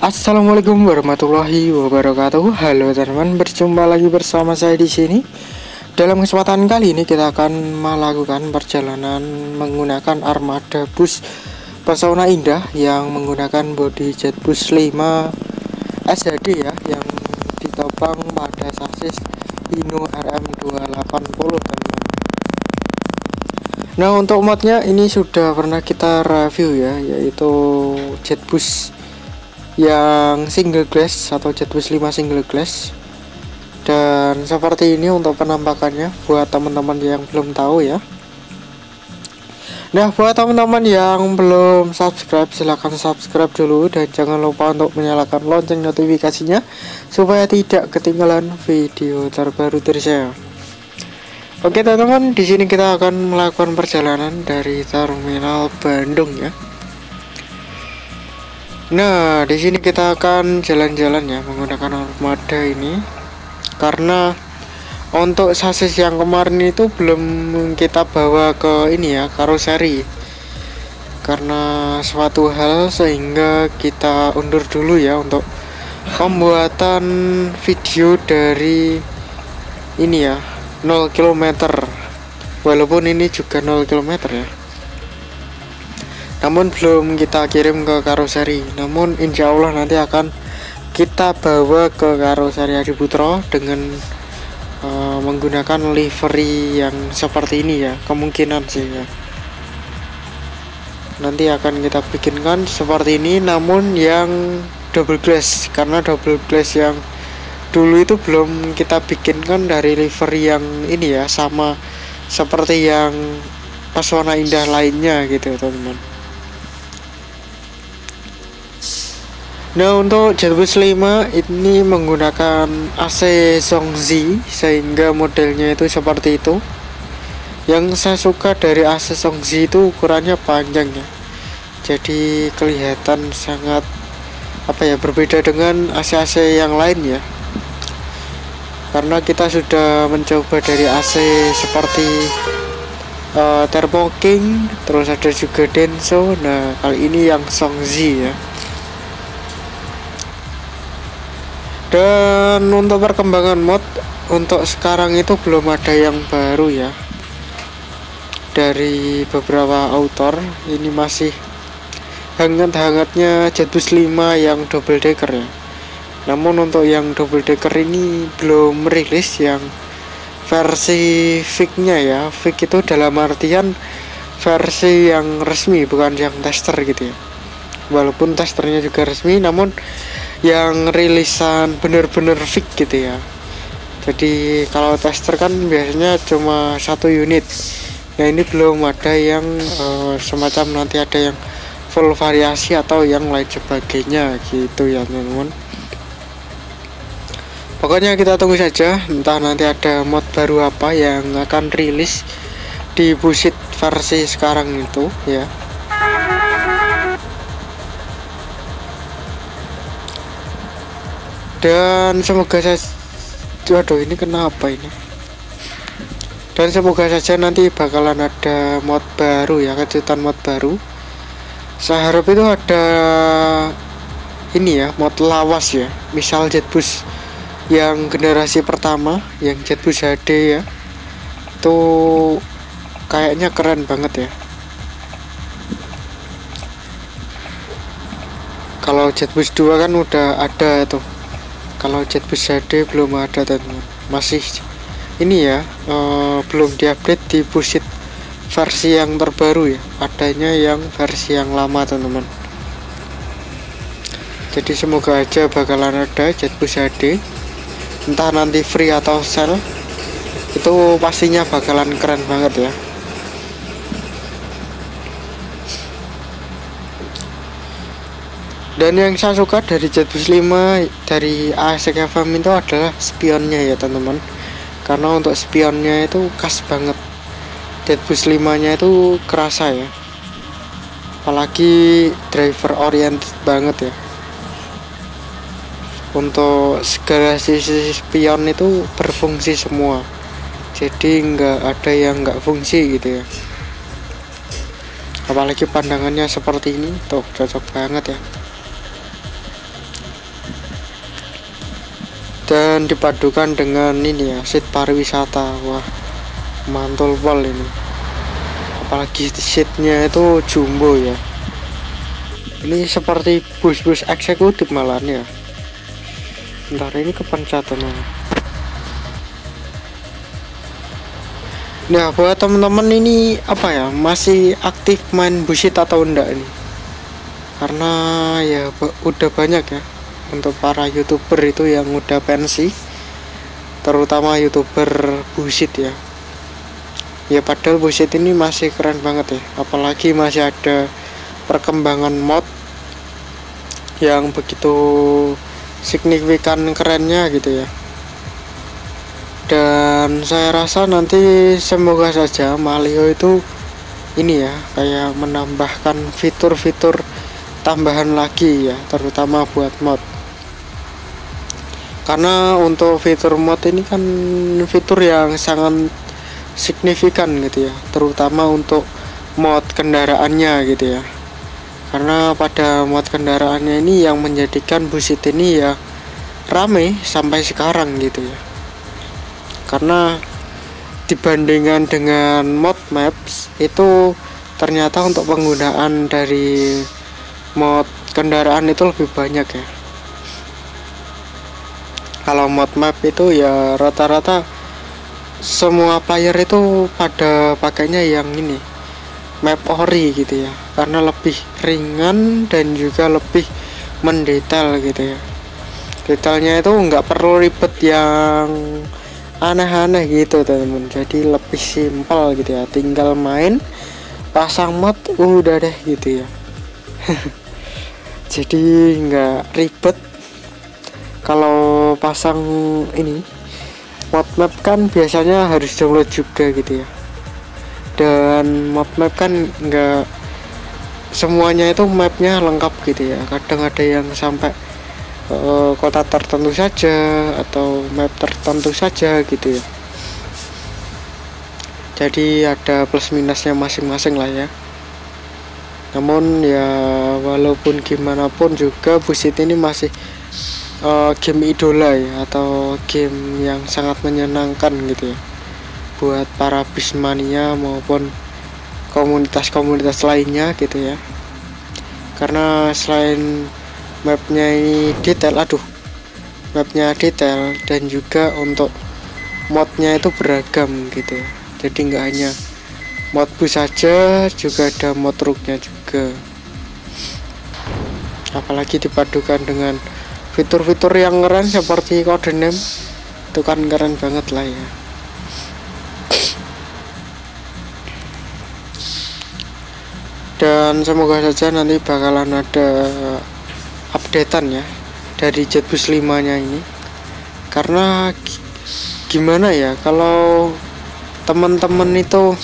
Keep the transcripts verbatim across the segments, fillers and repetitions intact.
Assalamualaikum warahmatullahi wabarakatuh. Halo teman-teman, berjumpa lagi bersama saya di sini. Dalam kesempatan kali ini kita akan melakukan perjalanan menggunakan armada bus Pesona Indah yang menggunakan bodi Jetbus lima S H D ya, yang ditopang pada sasis Hino R M dua delapan nol teman-teman. Nah, untuk modnya ini sudah pernah kita review ya, yaitu Jetbus yang single glass atau Jetbus lima single glass. Dan seperti ini untuk penampakannya buat teman-teman yang belum tahu ya. Nah, buat teman-teman yang belum subscribe, silahkan subscribe dulu dan jangan lupa untuk menyalakan lonceng notifikasinya supaya tidak ketinggalan video terbaru dari saya. Oke teman-teman, di sini kita akan melakukan perjalanan dari Terminal Bandung ya. Nah, di sini kita akan jalan-jalan ya menggunakan armada ini, karena untuk sasis yang kemarin itu belum kita bawa ke ini ya, karoseri, karena suatu hal sehingga kita undur dulu ya untuk pembuatan video dari ini ya, nol kilometer, walaupun ini juga nol kilometer ya, namun belum kita kirim ke karoseri. Namun insya Allah nanti akan kita bawa ke karoseri Adiputro dengan uh, menggunakan livery yang seperti ini ya, kemungkinan sih ya. Nanti akan kita bikinkan seperti ini, namun yang double glass, karena double glass yang dulu itu belum kita bikinkan dari livery yang ini ya, sama seperti yang Pesona Indah lainnya gitu teman-teman. Nah, untuk Jetbus lima ini menggunakan A C Songzi sehingga modelnya itu seperti itu. Yang saya suka dari A C Songzi itu ukurannya panjang ya, jadi kelihatan sangat apa ya, berbeda dengan A C A C yang lain ya, karena kita sudah mencoba dari A C seperti uh, Thermo King, terus ada juga Denso. Nah, kali ini yang Songzi ya. Dan untuk perkembangan mod untuk sekarang itu belum ada yang baru ya, dari beberapa author. Ini masih hangat-hangatnya Jetbus lima yang double decker ya. Namun untuk yang double decker ini belum rilis yang versi fix-nya ya. Fix itu dalam artian versi yang resmi, bukan yang tester gitu ya. Walaupun testernya juga resmi, namun yang rilisan bener-bener fix gitu ya. Jadi kalau tester kan biasanya cuma satu unit. Nah, ini belum ada yang uh, semacam nanti ada yang full variasi atau yang lain sebagainya gitu ya teman-teman. Pokoknya kita tunggu saja, entah nanti ada mod baru apa yang akan rilis di busit versi sekarang itu ya. Dan semoga saya, waduh ini kenapa ini, dan semoga saja nanti bakalan ada mod baru ya, kejutan mod baru. Saya harap itu ada ini ya, mod lawas ya, misal Jetbus yang generasi pertama, yang Jetbus H D ya, itu kayaknya keren banget ya. Kalau Jetbus dua kan udah ada tuh, kalau Jetbus H D belum ada teman-teman, masih ini ya, uh, belum diupdate di busit versi yang terbaru ya, adanya yang versi yang lama teman-teman. Jadi semoga aja bakalan ada Jetbus H D, entah nanti free atau sell, itu pastinya bakalan keren banget ya. Dan yang saya suka dari Jetbus lima dari A S K F M itu adalah spionnya ya teman-teman, karena untuk spionnya itu khas banget. Jetbus lima nya itu kerasa ya, apalagi driver oriented banget ya. Untuk segala sisi spion itu berfungsi semua, jadi nggak ada yang nggak fungsi gitu ya. Apalagi pandangannya seperti ini tuh, cocok banget ya. dan dipadukan dengan ini ya, seat pariwisata. Wah, mantul pol ini, apalagi seatnya itu jumbo ya. Ini seperti bus-bus eksekutif malahan ya. Bentar, ini kepencatan. Nah, buat teman-teman ini apa ya, masih aktif main bullshit atau enggak ini? Karena ya udah banyak ya untuk para youtuber itu yang udah pensi, terutama youtuber bullshit ya. Ya padahal bullshit ini masih keren banget ya, apalagi masih ada perkembangan mod yang begitu signifikan kerennya gitu ya. Dan saya rasa nanti semoga saja Malio itu ini ya, kayak menambahkan fitur-fitur tambahan lagi ya, terutama buat mod. Karena untuk fitur mod ini kan fitur yang sangat signifikan gitu ya, terutama untuk mod kendaraannya gitu ya. Karena pada mod kendaraannya ini yang menjadikan bullshit ini ya rame sampai sekarang gitu ya. Karena dibandingkan dengan mod maps itu ternyata untuk penggunaan dari mod kendaraan itu lebih banyak ya. Kalau mod map itu ya rata-rata semua player itu pada pakainya yang ini, map ori gitu ya, karena lebih ringan dan juga lebih mendetail gitu ya. Detailnya itu nggak perlu ribet yang aneh-aneh gitu teman-teman, jadi lebih simpel gitu ya, tinggal main pasang mod udah deh gitu ya. Jadi nggak ribet. Kalau pasang ini mod map kan biasanya harus download juga gitu ya, dan mod map kan nggak semuanya itu mapnya lengkap gitu ya, kadang ada yang sampai uh, kota tertentu saja atau map tertentu saja gitu ya. Jadi ada plus minusnya masing-masing lah ya. Namun ya walaupun gimana pun juga bullshit ini masih uh, game idola ya, atau game yang sangat menyenangkan gitu ya buat para bismania maupun komunitas-komunitas lainnya gitu ya. Karena selain mapnya ini detail, aduh mapnya detail, dan juga untuk modnya itu beragam gitu ya. Jadi nggak hanya mod bus saja, juga ada mod truknya juga. Apalagi dipadukan dengan fitur-fitur yang keren seperti codename, itu kan keren banget lah ya. Dan semoga saja nanti bakalan ada updatean ya dari Jetbus lima nya ini. Karena gimana ya, kalau teman-teman itu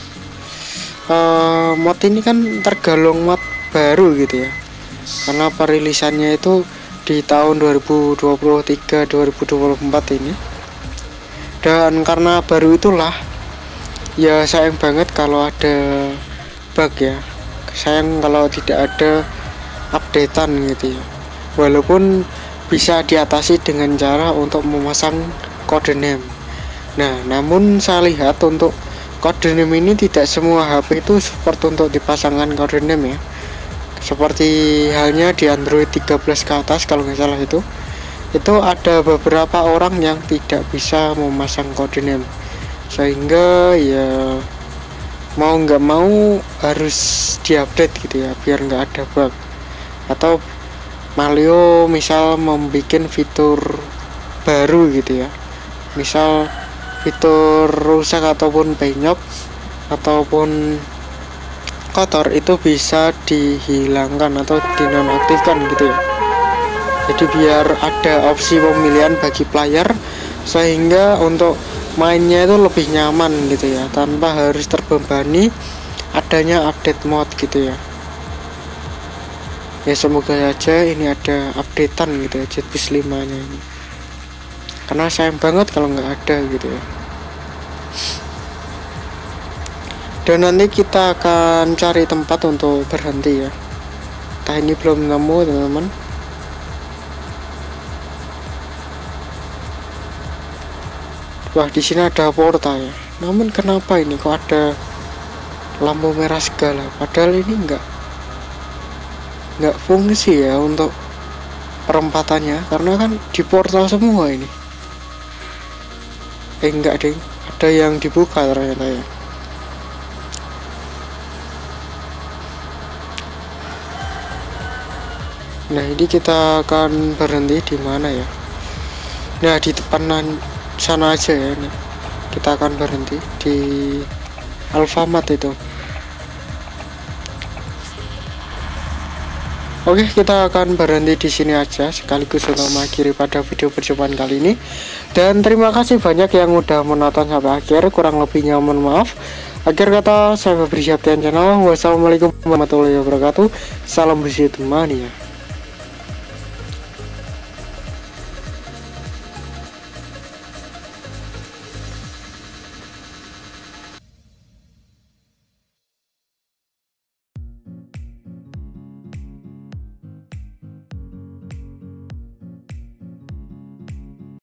uh, mod ini kan tergolong mod baru gitu ya, karena perilisannya itu di tahun dua ribu dua puluh tiga dua ribu dua puluh empat ini. Dan karena baru itulah ya sayang banget kalau ada bug ya, sayang kalau tidak ada updatean gitu ya. Walaupun bisa diatasi dengan cara untuk memasang codename. Nah, namun saya lihat untuk codename ini tidak semua H P itu support untuk dipasangkan codename ya. Seperti halnya di Android tiga belas ke atas kalau nggak salah itu. Itu ada beberapa orang yang tidak bisa memasang codename. Sehingga ya mau nggak mau harus diupdate gitu ya, biar nggak ada bug. Atau Malio misal membuat fitur baru gitu ya, misal fitur rusak ataupun penyok ataupun kotor, itu bisa dihilangkan atau dinonaktifkan gitu ya. Jadi biar ada opsi pemilihan bagi player, sehingga untuk mainnya itu lebih nyaman gitu ya, tanpa harus terbebani adanya update mod gitu ya. Ya semoga saja ini ada updatean gitu ya Jetbus lima nya ini, karena sayang banget kalau nggak ada gitu ya. Dan nanti kita akan cari tempat untuk berhenti ya. Entah ini belum nemu teman-teman. Wah, di sini ada portal ya. Namun kenapa ini kok ada lampu merah segala? Padahal ini enggak enggak fungsi ya untuk perempatannya, karena kan di portal semua ini. Eh enggak deh, ada yang dibuka ternyata ya. Nah, ini kita akan berhenti di mana ya? Nah, di depan sana aja ya. Nih, kita akan berhenti di Alfamart itu. Oke, kita akan berhenti di sini aja sekaligus untuk mengakhiri pada video percobaan kali ini. Dan terima kasih banyak yang udah menonton sampai akhir. Kurang lebihnya mohon maaf. Akhir kata, saya Febri Septian channel. Wassalamualaikum warahmatullahi wabarakatuh. Salam bersih teman ya.